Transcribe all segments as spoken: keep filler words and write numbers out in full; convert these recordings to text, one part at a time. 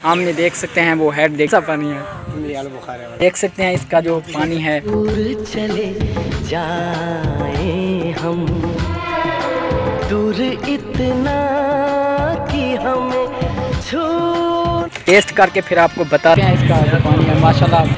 सामने देख सकते हैं वो हेड देख सा पानी है, देख सकते हैं इसका जो पानी है। दूर चले जाए हम, दूर इतना कि हमें छू। टेस्ट करके फिर आपको बताते हैं इसका जो पानी है। माशाल्लाह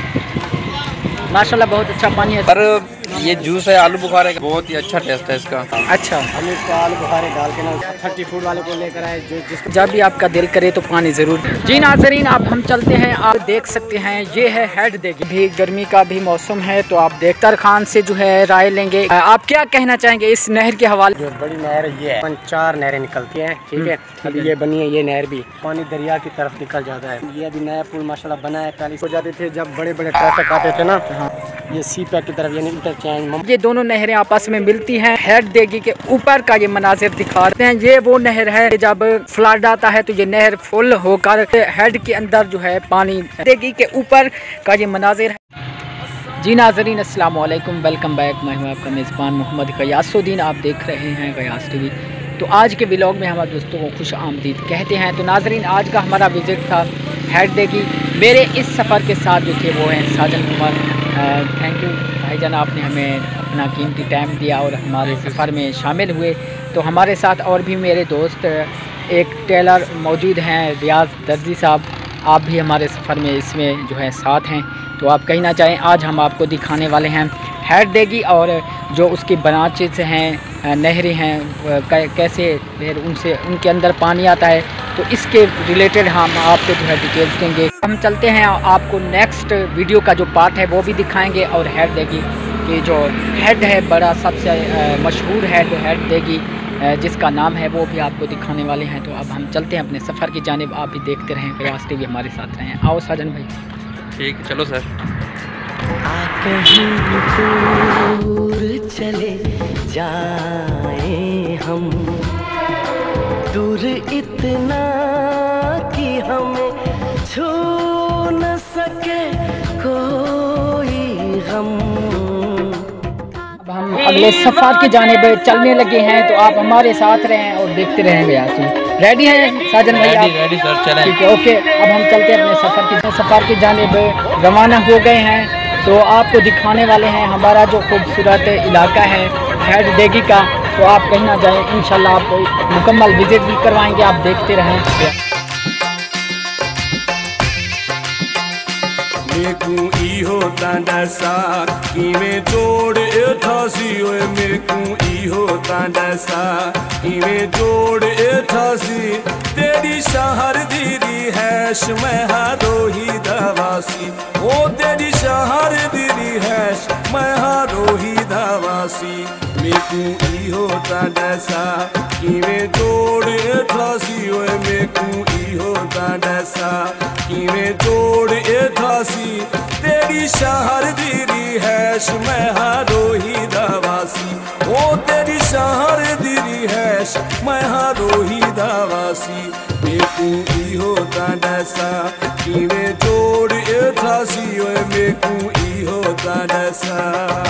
माशाल्लाह बहुत अच्छा पानी है। पर ये जूस है आलू बुखारे का, बहुत ही अच्छा टेस्ट है इसका। अच्छा, हम इसको आलू बुखारे डाल के ना थर्टी फूड वाले को लेकर आए, जो जिसको जब भी आपका दिल करे तो पानी ज़रूर। जी नाज़रीन, आप हम चलते हैं। आप देख सकते हैं ये है हेड देगी। भी गर्मी का भी मौसम है तो आप देखतर खान से जो है राय लेंगे। आप क्या कहना चाहेंगे इस नहर के हवाले? जो बड़ी नहर ये है, चार नहरें निकलती हैं, ठीक है। अभी ये बनी है ये नहर भी, पानी दरिया की तरफ निकल जाता है। ये अभी नया पुल माशाल्लाह बना है। पहले हो जाते थे जब बड़े बड़े ट्रैफिक आते थे ना, ये सी पैक की तरफ यानी इंटरचेंज। ये दोनों नहरें आपस में मिलती हैं। हेड देगी के ऊपर का ये मनाजिर दिखाते हैं। ये वो नहर है, जब फ्लड आता है तो ये नहर फुल होकर हेड के अंदर जो है पानी देगी के ऊपर का ये मनाजिर है। जी नाज़रीन, अस्सलाम वालेकुम, वेलकम बैक। मैं हूँ आपका मेज़बान मोहम्मद गयासुद्दीन। आप देख रहे हैं गयास टीवी। तो आज के व्लॉग में हमारे दोस्तों को खुश आमदीद कहते हैं। तो नाज़रीन, आज का हमारा विज़िट था हेड देगी। मेरे इस सफ़र के साथ जो थे वो हैं साजन कुमार। थैंक यू भाईजान, आपने हमें अपना कीमती टाइम दिया और हमारे सफ़र में शामिल हुए। तो हमारे साथ और भी मेरे दोस्त एक टेलर मौजूद हैं, रियाज दर्जी साहब। आप भी हमारे सफ़र में इसमें जो है साथ हैं। तो आप कहीं ना चाहें, आज हम आपको दिखाने वाले हैं हेड देगी और जो उसकी ब्रांचेस हैं, नहरें हैं, कैसे फिर उनसे उनके अंदर पानी आता है। तो इसके रिलेटेड हम आपको जो है डिटेल्स देंगे। हम चलते हैं, आपको नेक्स्ट वीडियो का जो पार्ट है वो भी दिखाएंगे। और हेड देगी कि जो हेड है बड़ा सबसे मशहूर हेड हेड देगी जिसका नाम है वो भी आपको दिखाने वाले हैं। तो अब हम चलते हैं अपने सफ़र की जानिब। आप भी देखते रहें, गयास टीवी हमारे साथ रहें। आओ साजन भाई। ठीक, चलो सर। कहीं दूर चले जाए हम, दूर इतना कि हमें छू न सके कोई गम। अब हम अगले सफ़र की जानिब चलने लगे हैं। तो आप हमारे साथ रहें और देखते रहें। गयास टीवी रेडी हैं साजन भाई? आप रेडी सर, चलें। ठीक है, ओके। अब हम चलते हैं अपने सफ़र की सफ़र की जानिब रवाना हो गए हैं। तो आपको दिखाने वाले हैं हमारा जो खूबसूरत इलाका है हेड देगी का। तो आप कहीं ना जाएं, इंशाल्लाह आपको मुकम्मल विज़िट भी करवाएंगे। आप देखते रहें। मेकू इहो तांडा सा किवें जोड़ एठासी ओए, मेकू इहो तांडा सा किवें जोड़ एठासी। तेरी शहर दीदी हैश मैं हारोही दवासी, ओ तेरी शहर दीदी हैश मैं हारोही दवासी। मेकू इहो तांडा सा किवें जोड़ एठासी ओए, मेकू इहो तांडा सा किवें जोड़ एठासी। तेरी शहर दीदी हैश मैं हारोही दवासी, ओ तेरी शहर दीदी हैश मैं हारोही दवासी। मेकू इहो तांडा सा किवें जोड़ एठासी ओए, मेकू इहो तांडा सा।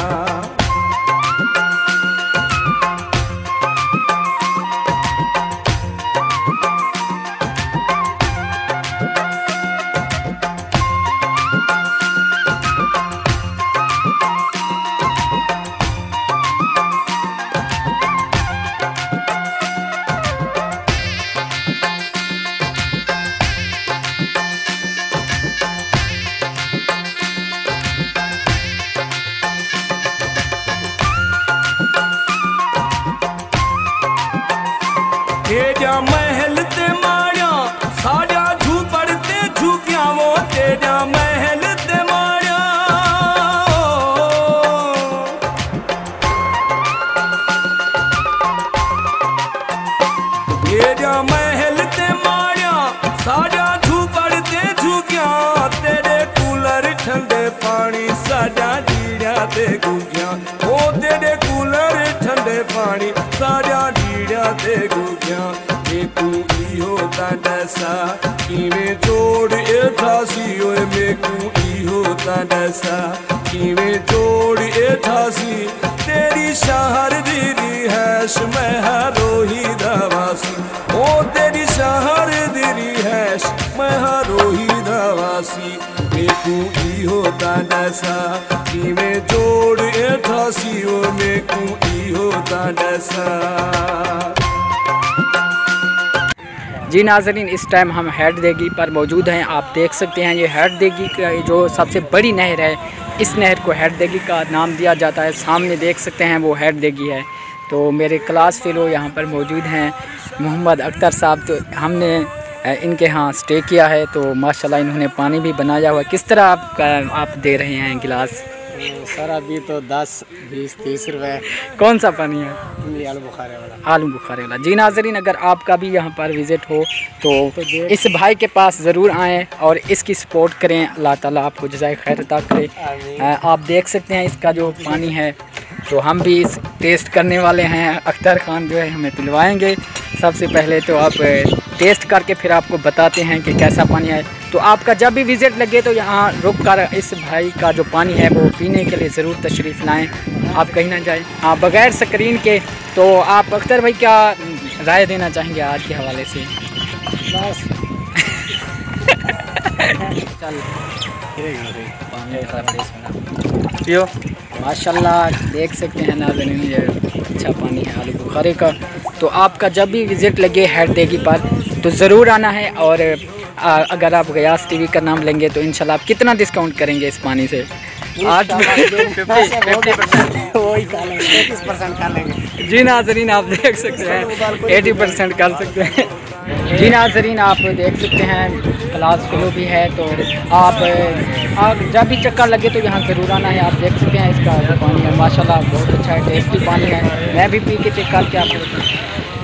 तेरा महल ते माया सारा झूपड़ ते झुकिया, वो तेरा महल ते माया। तेरा महल ते माया सारा झूपड़ ते झुकिया। तेरे कूलर ठंडे पानी सारा जीड़ा ते गुगिया, ओ तेरे कूलर ठंडे पानी सारा जीड़ा ते गुगिया। मेकू इहो तांडा सा किवें जोड़ एठासी ओए, मेकू इहो तांडा सा किवें जोड़ एठासी। तेरी शहर दीदी हैश मैं हारोही दवासी, ओ तेरी शहर दीदी हैश मैं सी मेकू इहो ता दसा किवें जोड़ एठासी ओ मेकू इहो ता दसा। जी नाज़रीन, इस टाइम हम हेड देगी पर मौजूद हैं। आप देख सकते हैं ये हेड देगी का जो सबसे बड़ी नहर है, इस नहर को हेड देगी का नाम दिया जाता है। सामने देख सकते हैं वो हेड देगी है। तो मेरे क्लास फेलो यहाँ पर मौजूद हैं, मोहम्मद अख्तर साहब। तो हमने इनके यहाँ स्टे किया है, तो माशाल्लाह इन्होंने पानी भी बनाया हुआ। किस तरह आपका आप दे रहे हैं गिलास? सर अभी तो दस बीस तीस रुपए। कौन सा पानी है? आलू बुखारे वाला। आलू बुखारे वाला। जी नाज़रीन, अगर आपका भी यहाँ पर विज़िट हो तो इस भाई के पास ज़रूर आएँ और इसकी सपोर्ट करें। अल्लाह ताला आपको जज़ाए खैर अता करे। आप देख सकते हैं इसका जो पानी है, तो हम भी इस टेस्ट करने वाले हैं। अख्तर खान जो है हमें पिलवाएंगे। सबसे पहले तो आप टेस्ट करके फिर आपको बताते हैं कि कैसा पानी है। तो आपका जब भी विज़िट लगे तो यहाँ रुक कर इस भाई का जो पानी है वो पीने के लिए ज़रूर तशरीफ़ लाएँ, आप कहीं ना जाएँ। हाँ, बग़ैर स्क्रीन के। तो आप अख्तर भाई क्या राय देना चाहेंगे आज के हवाले से? बस चल माशाल्लाह देख सकते हैं नाज़रीन, ये अच्छा पानी है आलू बुखारे का। तो आपका जब भी विज़िट लगे हेड देगी पर तो ज़रूर आना है। और आ, अगर आप गयास टीवी का नाम लेंगे तो इंशाल्लाह आप कितना डिस्काउंट करेंगे इस पानी से? आज वही कर लेंगे, पैंतीस परसेंट कर लेंगे। जी नाज़रीन, आप देख सकते हैं अस्सी परसेंट कर सकते हैं। जी नाज़रीन, आप देख सकते हैं क्लास फेलो भी है। तो आप आप जब भी चक्कर लगे तो यहाँ ज़रूर आना है। आप देख सकते हैं इसका जो पानी है माशाल्लाह बहुत अच्छा है, टेस्टी पानी है। मैं भी पी के चेक करके आपको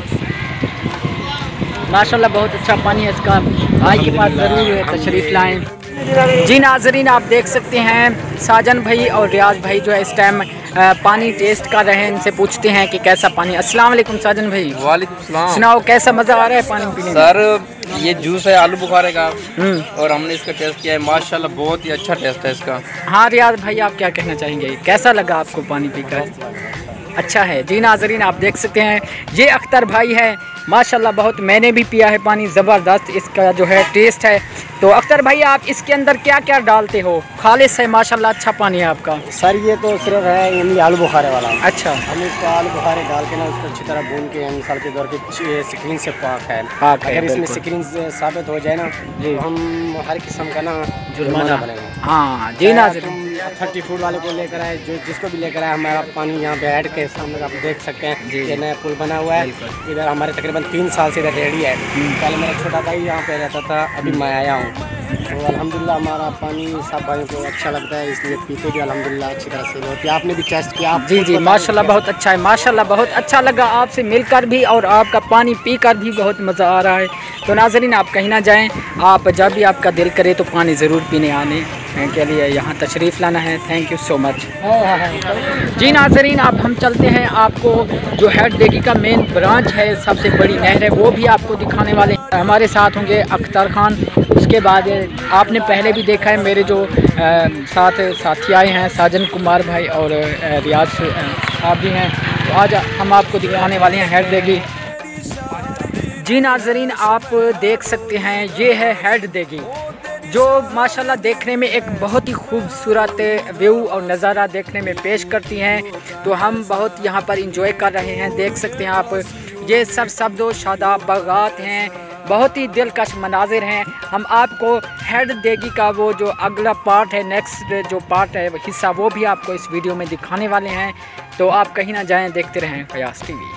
माशाल्लाह बहुत अच्छा पानी है इसका। भाई के पास ज़रूर तशरीफ़ लाएँ। जी नाज़रीन, आप देख सकते हैं साजन भाई और रियाज भाई जो है इस टाइम पानी टेस्ट कर रहे हैं। इनसे पूछते हैं कि कैसा पानी। अस्सलाम वालेकुम साजन भाई। वालेकुम सलाम। सुनाओ कैसा मज़ा आ रहा है पानी पीने में? सर ये जूस है आलू बुखारे का और हमने इसका टेस्ट किया है, माशाल्लाह बहुत ही अच्छा टेस्ट है इसका। हाँ रियाज भाई, आप क्या कहना चाहेंगे? कैसा लगा आपको पानी पीकर? अच्छा है। जी नाज़रीन, आप देख सकते हैं ये अख्तर भाई है माशाल्लाह, बहुत मैंने भी पिया है पानी, ज़बरदस्त इसका जो है टेस्ट है। तो अख्तर भाई आप इसके अंदर क्या क्या डालते हो? खालिस है माशाल्लाह, अच्छा पानी है आपका। सर ये तो सिर्फ है इमली आलू बुखारे वाला। अच्छा, हम इसको आलू बुखारे डाल के ना उसको अच्छी तरह भून के मिसाल के दौर के स्क्रीन से पाक है। पाक है, अगर इसमें बिल्कुल। स्क्रीन साबित हो जाए ना तो हम हर किस्म का ना जुर्माना बनेगा। हाँ जी नाज़रीन, थर्टी फूड वाले को लेकर आए, जो जिसको भी लेकर आए, हमारा पानी यहाँ पे ऐड के सामने आप देख सकते हैं। ये नया पुल बना हुआ है इधर, हमारे तकरीबन तीन साल से इधर रेडी है। पहले मेरा छोटा भाई यहाँ पे रहता था, अभी मैं आया हूँ। तो अल्हम्दुलिल्लाह हमारा पानी सब भाइयों को अच्छा लगता है, इसलिए पीते भी अल्हम्दुलिल्लाह अच्छी तरह से होती है। आपने भी टेस्ट किया? आप जी जी माशाल्लाह बहुत अच्छा है, माशाल्लाह बहुत अच्छा लगा आपसे मिलकर भी और आपका पानी पीकर भी बहुत मज़ा आ रहा है। तो नाज़रीन आप कहीं ना जाएं, आप जब भी आपका दिल करे तो पानी ज़रूर पीने आने के लिए यहाँ तशरीफ़ लाना है। Thank you so much. जी नाज़रीन, अब हम चलते हैं, आपको जो हेड देगी का मेन ब्रांच है, सबसे बड़ी नहर है, वो भी आपको दिखाने वाले हैं। हमारे साथ होंगे अख्तर खान। उसके बाद आपने पहले भी देखा है मेरे जो आ, साथ साथी आए हैं साजन कुमार भाई और आ, रियाज साहब भी हैं। तो आज हम आपको दिखाने वाले हैं हेड देगी। जी नाज़रीन, आप देख सकते हैं ये है हेड देगी, जो माशाल्लाह देखने में एक बहुत ही खूबसूरत व्यू और नज़ारा देखने में पेश करती हैं। तो हम बहुत यहाँ पर इंजॉय कर रहे हैं। देख सकते हैं आप, ये सरसब्ज़ शादाब बागात हैं, बहुत ही दिलकश मनाजिर हैं। हम आपको हेड देगी का वो जो अगला पार्ट है, नेक्स्ट जो पार्ट है हिस्सा, वो भी आपको इस वीडियो में दिखाने वाले हैं। तो आप कहीं ना जाएं, देखते रहें कयास टीवी।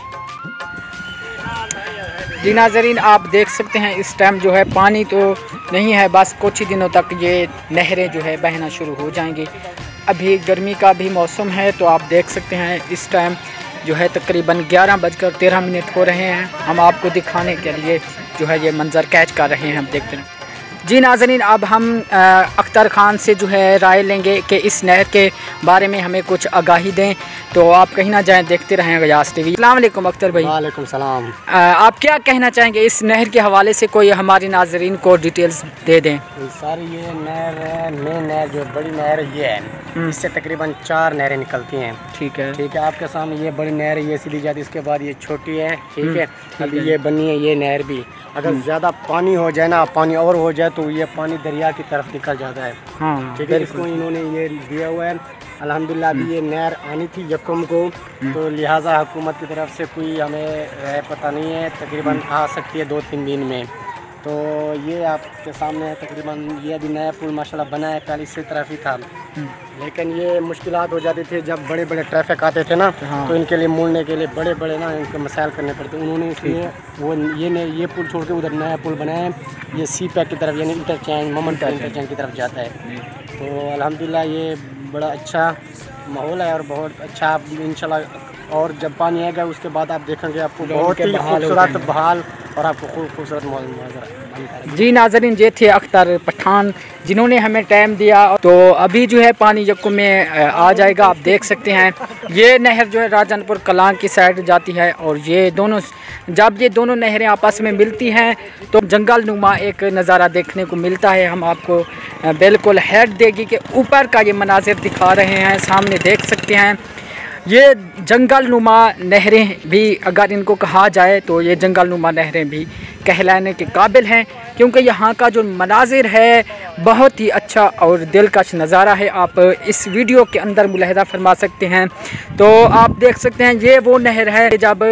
जी नाज़रीन, आप देख सकते हैं इस टाइम जो है पानी तो नहीं है, बस कुछ ही दिनों तक ये नहरें जो है बहना शुरू हो जाएंगी। अभी गर्मी का भी मौसम है, तो आप देख सकते हैं इस टाइम जो है तकरीबन ग्यारह बजकर तेरह मिनट हो रहे हैं। हम आपको दिखाने के लिए जो है ये मंज़र कैच कर रहे हैं, हम देखते हैं। जी नाज़रीन, अब हम अख्तर खान से जो है राय लेंगे कि इस नहर के बारे में हमें कुछ आगाही दें। तो आप कहीं ना जाएं, देखते रहें गयास टीवी। अस्सलाम वालेकुम अख्तर भाई। वालेकुम सलाम। आप क्या कहना चाहेंगे इस नहर के हवाले से? कोई हमारे नाजरीन को डिटेल्स दे दें। सर ये नहर है, मेन नहर जो बड़ी नहर ये है, इससे तकरीबन चार नहरें निकलती हैं। ठीक है, ठीक है। आपके सामने ये बड़ी नहर है, ये सीधी जाती, इसके बाद ये छोटी है। ठीक है। अभी ये बनी है ये नहर भी, अगर ज़्यादा पानी हो जाए ना, पानी और हो जाए तो ये पानी दरिया की तरफ निकल जाता है। हाँ, ठीक है, इसको इन्होंने ये दिया हुआ है। अल्हम्दुलिल्लाह अभी ये नहर आनी थी यकम को, तो लिहाजा हुकूमत की तरफ से कोई हमें पता नहीं है, तकरीबन आ सकती है दो तीन दिन में। तो ये आपके सामने है तकरीबन, ये अभी नया पुल माशाल्लाह बना है, पहले इसी तरफ ही था, लेकिन ये मुश्किलात हो जाती थी जब बड़े बड़े ट्रैफिक आते थे ना। हाँ। तो इनके लिए मुड़ने के लिए बड़े बड़े ना इनके मसाइल करने पड़ते। उन्होंने इसलिए वो ये ने ये पुल छोड़ के उधर नया पुल बनाया है, ये सी पैक की तरफ यानी इंटरचेंज मोमेंट इंटरचेंज की तरफ जाता है। तो अल्हम्दुलिल्लाह ये बड़ा अच्छा माहौल है और बहुत अच्छा इंशाल्लाह, और जब पानी आएगा उसके बाद आप देखेंगे आपको बहुत ही खूबसूरत बहाल और आपको खूब खूबसूरत मौजूद। जी नाज़रीन, ये थे अख्तर पठान जिन्होंने हमें टाइम दिया। तो अभी जो है पानी यक्कुम में आ जाएगा, आप देख सकते हैं। ये नहर जो है राजनपुर कलां की साइड जाती है, और ये दोनों जब ये दोनों नहरें आपस में मिलती हैं तो जंगल नुमा एक नज़ारा देखने को मिलता है। हम आपको बिल्कुल हेड देगी के ऊपर का ये मनाजिर दिखा रहे हैं, सामने देख सकते हैं। ये जंगल नुमा नहरें भी अगर इनको कहा जाए तो ये जंगल नुमा नहरें भी कहलाने के काबिल हैं, क्योंकि यहाँ का जो मनाजिर है बहुत ही अच्छा और दिलकश नज़ारा है। आप इस वीडियो के अंदर मुलाहिज़ा फरमा सकते हैं। तो आप देख सकते हैं ये वो नहर है, जब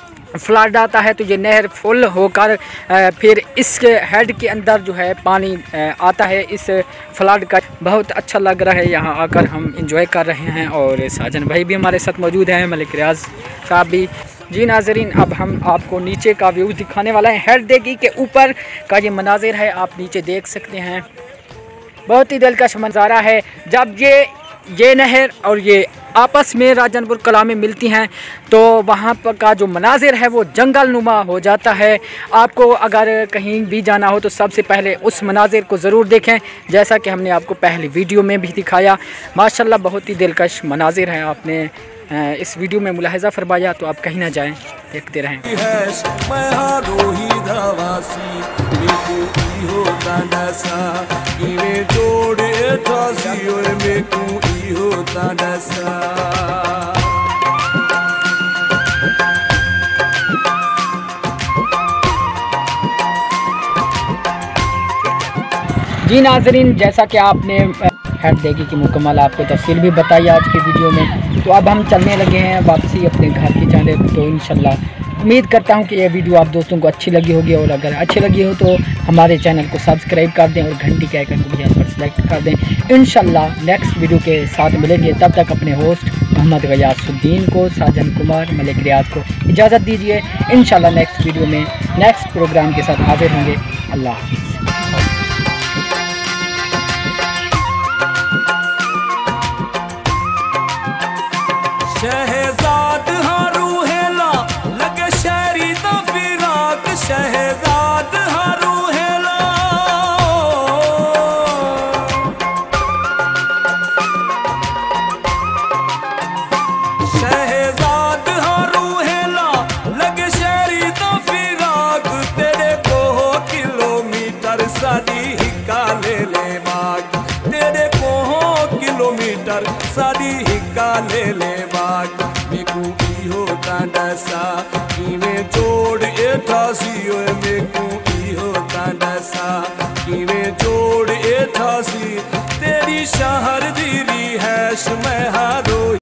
फ्लड आता है तो ये नहर फुल होकर फिर इसके हेड के अंदर जो है पानी आता है। इस फ्लड का बहुत अच्छा लग रहा है, यहाँ आकर हम इंजॉय कर रहे हैं, और साजन भाई भी हमारे साथ मौजूद हैं, मलिक रियाज साहब भी। जी नाज़रीन, अब हम आपको नीचे का व्यू दिखाने वाला है। हेड देगी के ऊपर का ये मनाजिर है, आप नीचे देख सकते हैं। बहुत ही दिलकश मंज़ारा है जब ये ये नहर और ये आपस में राजनपुर कला में मिलती हैं, तो वहाँ पर का जो मनाजिर है वो जंगल नुमा हो जाता है। आपको अगर कहीं भी जाना हो तो सबसे पहले उस मनाजिर को ज़रूर देखें, जैसा कि हमने आपको पहली वीडियो में भी दिखाया। माशाल्लाह बहुत ही दिलकश मनाजिर है, आपने इस वीडियो में मुलाहिज़ा फरमाया, तो आप कहीं ना जाएं, देखते रहें। जी नाज़रीन, जैसा कि आपने हेड देगी की मुकम्मल आपको तफसील भी बताई आज की वीडियो में, तो अब हम चलने लगे हैं वापसी अपने घर की जानिब। तो इंशाल्लाह उम्मीद करता हूं कि ये वीडियो आप दोस्तों को अच्छी लगी होगी, और अगर अच्छी लगी हो तो हमारे चैनल को सब्सक्राइब कर दें और घंटी के आइकन को भी यहाँ पर सेलेक्ट कर दें। इंशाल्लाह नेक्स्ट वीडियो के साथ मिलेंगे, तब तक अपने होस्ट मोहम्मद गयासुद्दीन को, साजन कुमार, मलिक रियाज को इजाज़त दीजिए। इंशाल्लाह नेक्स्ट वीडियो में नेक्स्ट प्रोग्राम के साथ हाजिर होंगे। अल्लाह हाफ़िज़। शहजाद हारू हेला लगे शहरी दा फिराक, शहजाद हारू हेला शहजाद हारू हेला लगे शहरी दा फिराक, तेरे को किलोमीटर साडी हिक्का ले ले बाग, तेरे को किलोमीटर साडी हिक्का ले ले मेकू इहो तांडसा किवें जोड़ एठासी, ओए मेकू इहो तांडसा किवें जोड़ एठासी, तेरी शहर दी रिहाइश मैं हारो।